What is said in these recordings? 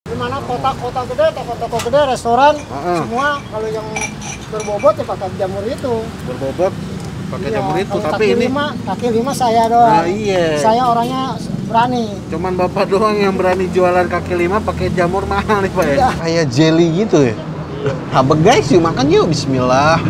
Dimana kota-kota gede, toko-toko gede, restoran, semua kalau yang berbobot ya pakai jamur itu. Berbobot pakai jamur itu, kalau tapi ini kaki lima saya doang. Nah, iya. Saya orangnya berani. Cuman bapak doang yang berani jualan kaki lima pakai jamur mahal nih pak ya. Iya. Kayak jelly gitu ya. Habek guys, yuk makan yuk. Bismillah.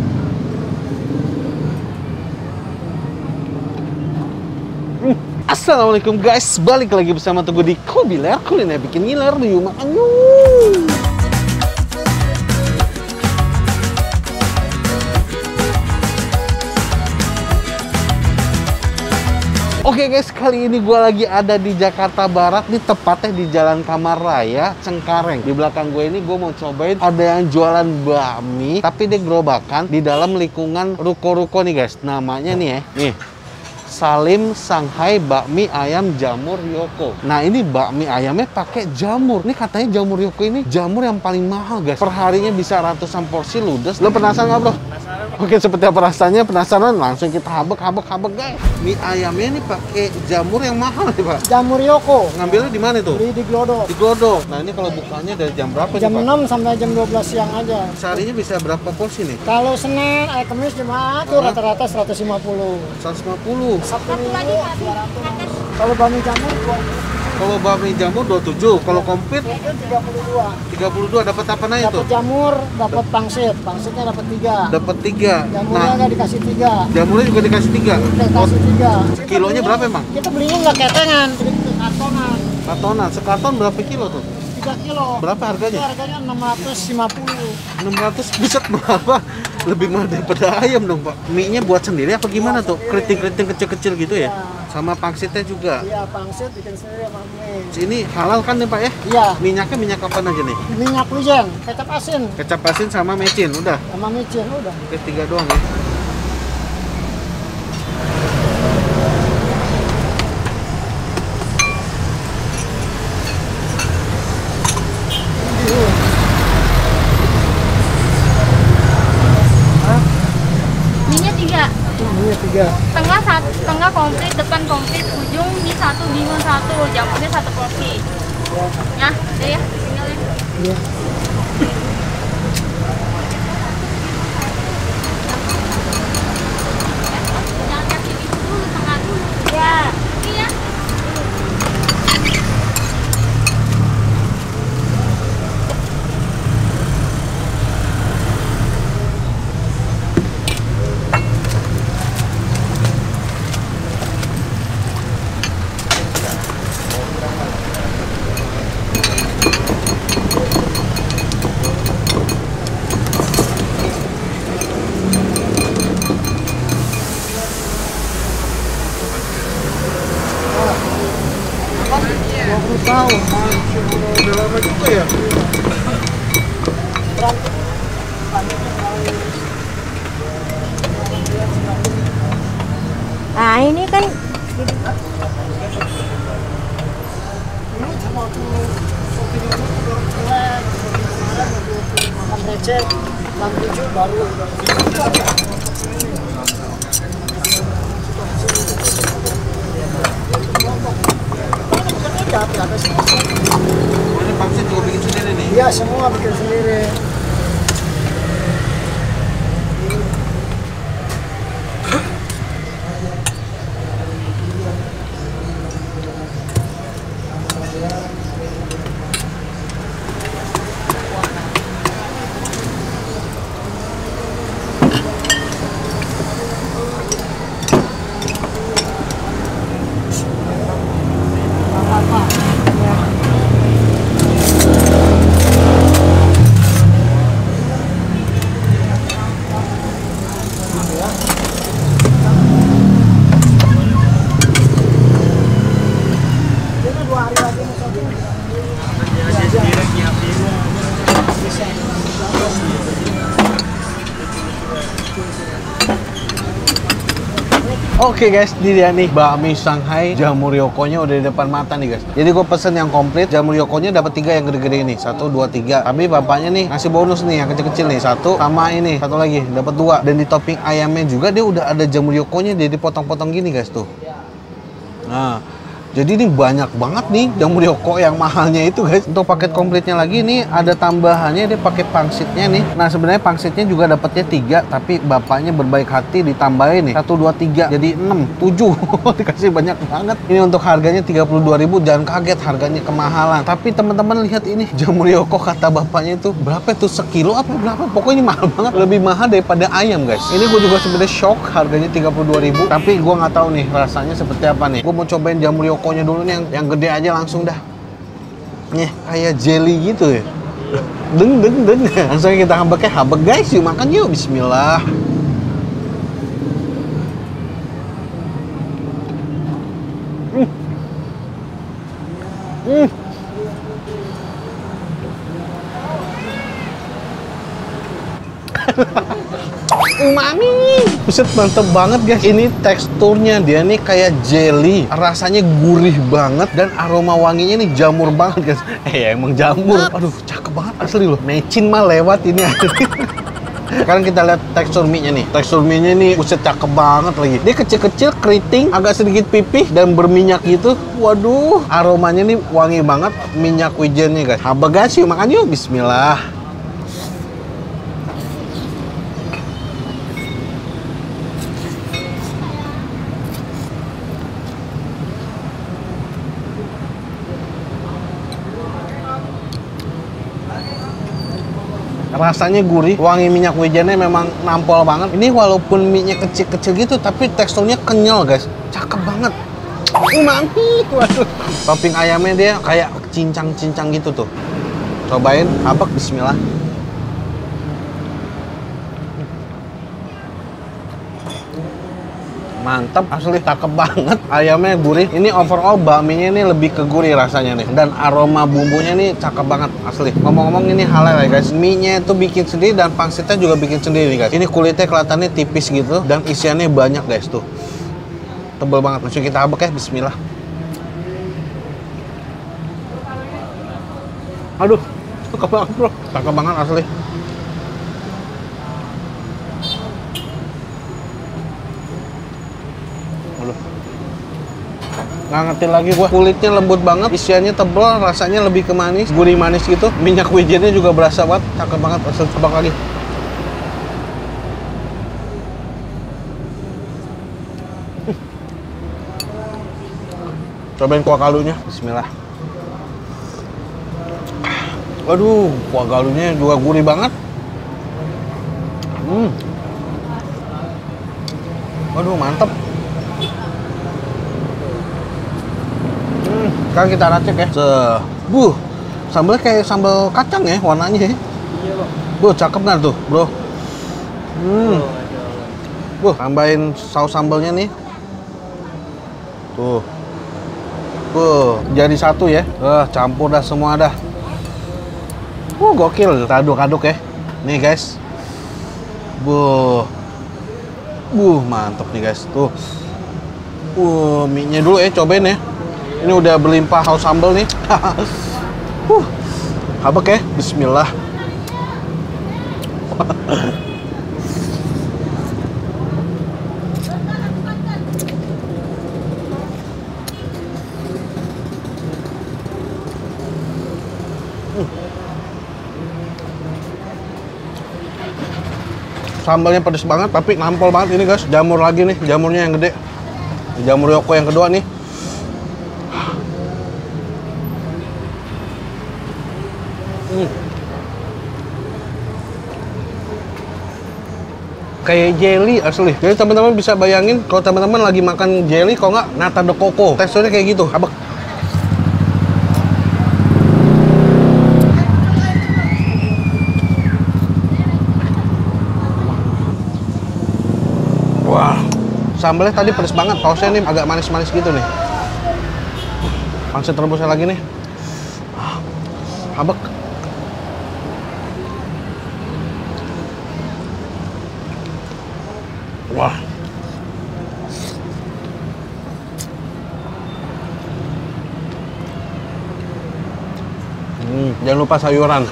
Assalamualaikum guys, balik lagi bersama Teguh di Kobiler Kuliner bikin ngiler. Yuk makan yuk. Oke guys, kali ini gue lagi ada di Jakarta Barat, nih tepatnya di Jalan Kamar Raya, Cengkareng. Di belakang gue ini gue mau cobain ada yang jualan bakmi, tapi dia gerobakan di dalam lingkungan ruko-ruko nih guys. Namanya nih ya, nih Salim Shanghai Bakmi Ayam Jamur Yoko. Nah ini bakmi ayamnya pakai jamur. Ini katanya jamur Yoko ini jamur yang paling mahal guys. Perharinya bisa ratusan porsi ludes. Lo penasaran nggak bro? Oke, seperti apa rasanya? Penasaran? Langsung kita habek guys. Mie ayamnya ini pakai jamur yang mahal nih pak. Jamur Yoko. Ngambilnya di mana tuh? Beli di Glodok. Di Glodok. Nah ini kalau bukanya dari jam berapa Jam nih, 6 sampai jam 12 siang aja. Seharinya bisa berapa porsi nih? Kalau Senin, Kamis, Jumat tuh rata-rata 150. 150. Sabtu Minggu 200. Kalau bakmi jamur Kalau bakmi jamur 27. Kalau komplit 32. 32. Dapat apa aja tuh? Dapat jamur, dapat pangsit. Pangsitnya dapat 3. Dapat 3. Jamurnya Nah, nggak dikasih 3. jamurnya juga dikasih 3. Dikasih 3. Kilonya berapa emang? Kita belinya nggak ketengan, beli kartonan. Kartonan. Sekarton berapa kilo tuh? 3 kilo. Berapa harganya? Itu harganya 650. 600. Buset, apa? Lebih mahal daripada ayam dong pak. Mie-nya buat sendiri apa gimana tuh? Keriting-keriting kecil-kecil gitu ya? Sama pangsitnya juga? Iya, pangsit bikin sendiri sama mie. Ini halal kan nih pak ya? Iya. Minyaknya minyak apa aja nih? Minyak wijen, kecap asin, Kecap asin sama mecin, udah? sama micin udah. Oke, 3 doang ya? Mie-nya 3. Ini 3. Tengah komplit, depan komplit, ujung mie 1, bingung 1, jamurnya 1 porsi. Ya, udah ya, tinggal ya. Iya. Jangan kasih itu dulu, tengah dulu. Ya. Iya. Tahu. Udah lama juga ya? Nah, ini kan Makan receh, makan 7 baru. Ini pangsit juga bikin sendiri nih? Iya, semua bikin sendiri. Ini 2 hari lagi mau coba. Oke guys, ini dia nih bakmi Shanghai jamur yokonya udah di depan mata nih guys. Jadi gue pesen yang komplit, jamur yokonya dapat 3 yang gede-gede ini, 1, 2, 3. Tapi bapaknya nih ngasih bonus nih yang kecil-kecil nih, 1 sama ini, 1 lagi dapat 2. Dan di topping ayamnya juga dia udah ada jamur yokonya, jadi potong-potong gini guys tuh. Nah, Jadi ini banyak banget nih jamur yoko yang mahalnya itu guys. Untuk paket komplitnya lagi nih ada tambahannya, dia pakai pangsitnya nih. Nah sebenarnya pangsitnya juga dapatnya 3, tapi bapaknya berbaik hati ditambahin nih 1, 2, 3 jadi 6, 7. Dikasih banyak banget. Ini untuk harganya 32.000, jangan kaget harganya kemahalan. Tapi teman-teman lihat ini jamur yoko kata bapaknya itu berapa tuh, sekilo apa berapa? Pokoknya mahal banget, lebih mahal daripada ayam guys. Ini gue juga sebenarnya shock harganya 32.000, tapi gue nggak tahu nih rasanya seperti apa nih. Gue mau cobain jamur yokonya dulu nih, yang gede aja langsung dah. Nih kayak jelly gitu ya. Deng. Langsung kita habek guys, yuk makan yuk. Bismillah. Umami, buset mantep banget guys. Ini teksturnya dia nih kayak jelly, rasanya gurih banget dan aroma wanginya nih jamur banget guys. Emang jamur. Aduh, cakep banget asli loh. Mecin mah lewat ini. Sekarang kita lihat tekstur mie-nya nih. Tekstur mie-nya nih buset cakep banget lagi. Dia kecil-kecil, keriting, agak sedikit pipih dan berminyak gitu. Waduh, aromanya nih wangi banget, minyak wijennya guys. Habek guys, yuk makan yuk. Bismillah. Rasanya gurih, wangi minyak wijennya memang nampol banget. Ini walaupun mie-nya kecil-kecil gitu, tapi teksturnya kenyal guys. Cakep banget. Umami, waduh. Topping ayamnya dia kayak cincang-cincang gitu tuh. Cobain, habek, bismillah. Mantap, asli cakep banget. Ayamnya gurih. Ini overall bakminya ini lebih ke gurih rasanya nih. Dan aroma bumbunya nih cakep banget asli. Ngomong-ngomong ini halal ya guys. Mie-nya itu bikin sendiri dan pangsitnya juga bikin sendiri guys. Ini kulitnya kelihatannya tipis gitu dan isiannya banyak guys tuh. Tebel banget. Langsung kita habek ya, bismillah. Aduh, cakep banget bro. Cakep banget asli. Nggak ngerti lagi gua. Kulitnya lembut banget, isiannya tebal, rasanya lebih ke manis, gurih manis gitu. Minyak wijennya juga berasa banget, cakep banget. Asal coba lagi. Cobain kuah kaldunya, bismillah. Waduh, kuah kaldunya juga gurih banget. Waduh, mantep. Sekarang kita racik ya. Sambalnya kayak sambal kacang ya warnanya ya. Iya bang. Cakep nggak tuh bro? Tambahin saus sambalnya nih. Tuh. Jadi satu ya. Campur dah semua dah. Gokil. Kita aduk-aduk ya. Nih guys. Mantap nih guys. Tuh. Mie-nya dulu ya, cobain ya. Ini udah berlimpah saus sambal nih. Habek ya, bismillah. Sambalnya pedes banget, tapi nampol banget ini guys. Jamur lagi nih, jamurnya yang gede. Jamur yoko yang kedua nih. Kayak jelly asli. Jadi teman-teman bisa bayangin kalau teman-teman lagi makan jelly, kalau nggak nata de coco. Teksturnya kayak gitu. Habek. Wah, sambalnya tadi pedes banget. Sausnya nih agak manis-manis gitu nih. Pangsit rebusnya lagi nih. Habek. Wah. Jangan lupa sayuran.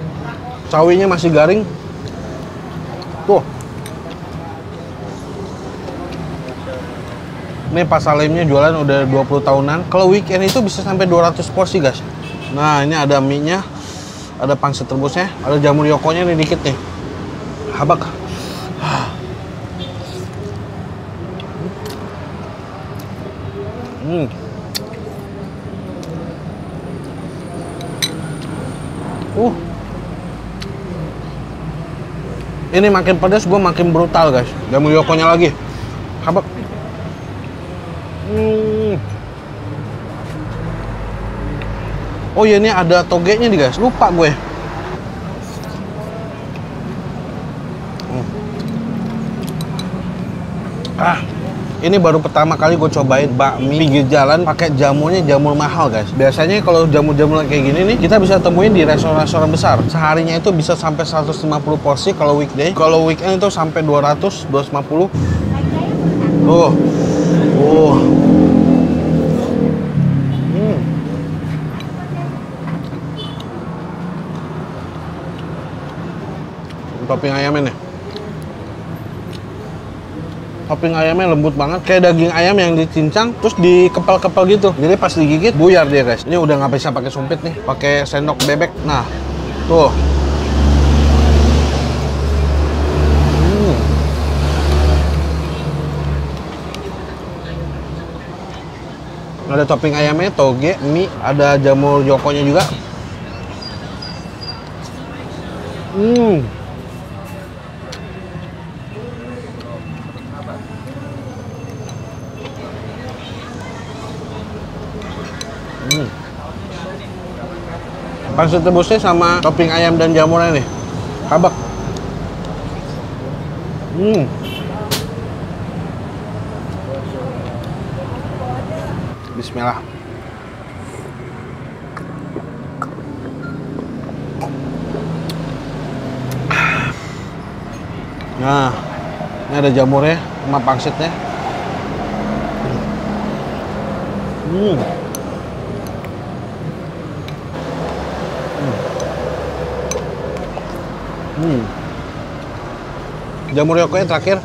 Sawinya masih garing. Tuh. Ini Pak Salimnya jualan udah 20 tahunan. Kalau weekend itu bisa sampai 200 porsi, guys. Nah, ini ada mie-nya, ada pangsit rebusnya, ada jamur yokonya nih dikit nih. Habak. Ini makin pedas, gue makin brutal, guys. Jamur yokonya lagi. Habak. Oh iya, ini ada togenya nih, guys. Lupa gue. Ini baru pertama kali gue cobain bakmi pinggir jalan pakai jamurnya jamur mahal, guys. Biasanya kalau jamur-jamur kayak gini nih kita bisa temuin di restoran-restoran besar. Seharinya itu bisa sampai 150 porsi kalau weekday. Kalau weekend itu sampai 200, 250. Tuh. Topping ayamnya nih. Topping ayamnya lembut banget, kayak daging ayam yang dicincang terus dikepal-kepal gitu. Jadi pas digigit buyar dia, guys. Ini udah nggak bisa pakai sumpit nih, pakai sendok bebek. Nah, tuh. Ada topping ayamnya, toge, mie, ada jamur yokonya juga. Pangsit rebusnya sama topping ayam dan jamurnya nih. Habak. Bismillah. Nah, ini ada jamurnya sama pangsitnya. Jamur yokonya terakhir.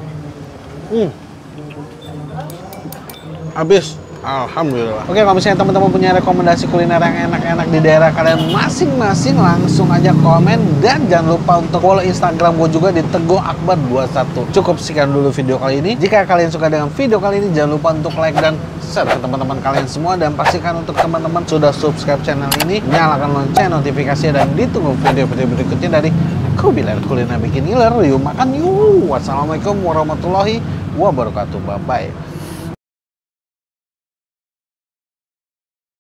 Habis. Alhamdulillah. Oke, kalau misalnya teman-teman punya rekomendasi kuliner yang enak-enak di daerah kalian masing-masing, langsung aja komen. Dan jangan lupa untuk follow Instagram gue juga di teguhakbar21. Cukup sekian dulu video kali ini. Jika kalian suka dengan video kali ini, jangan lupa untuk like dan share ke teman-teman kalian semua. Dan pastikan untuk teman-teman sudah subscribe channel ini, nyalakan lonceng notifikasi, dan ditunggu video-video berikutnya dari Kubiler Kuliner Bikin Ngiler. Yuk makan yuk. Wassalamualaikum warahmatullahi wabarakatuh. Bye-bye.